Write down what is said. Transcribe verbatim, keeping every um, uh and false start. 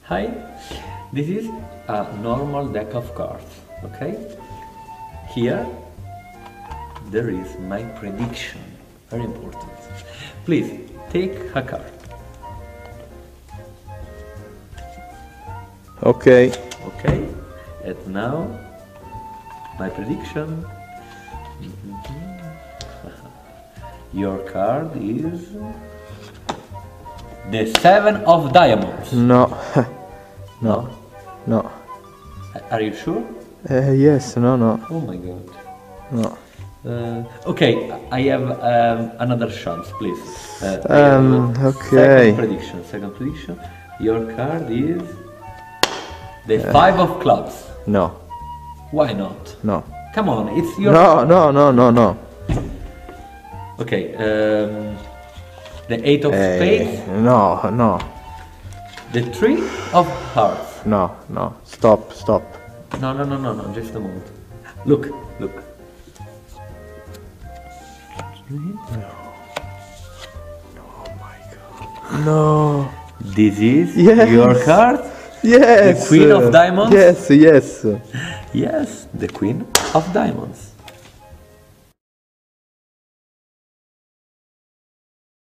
Hi, this is a normal deck of cards, okay? Here, there is my prediction, very important. Please, take a card. Okay. Okay, and now, my prediction. Your card is the Seven of Diamonds. No. No. No. Are you sure? Uh, yes, no, no. Oh my god. No. Uh, okay, I have um, another chance, please. Uh, I Um, have okay. Second prediction. Second prediction. Your card is the Five of Clubs. No. Why not? No. Come on, it's your. No, no, no, no, no. Okay. Um, the Eight of Eh, Spades. no, no. The Three of Hearts. No, no. Stop, stop. No, no, no, no, no. Just a moment. Look, look. No. This is Yes. your card. Yes. The Queen of Diamonds? Yes, yes. Yes, the Queen of Diamonds.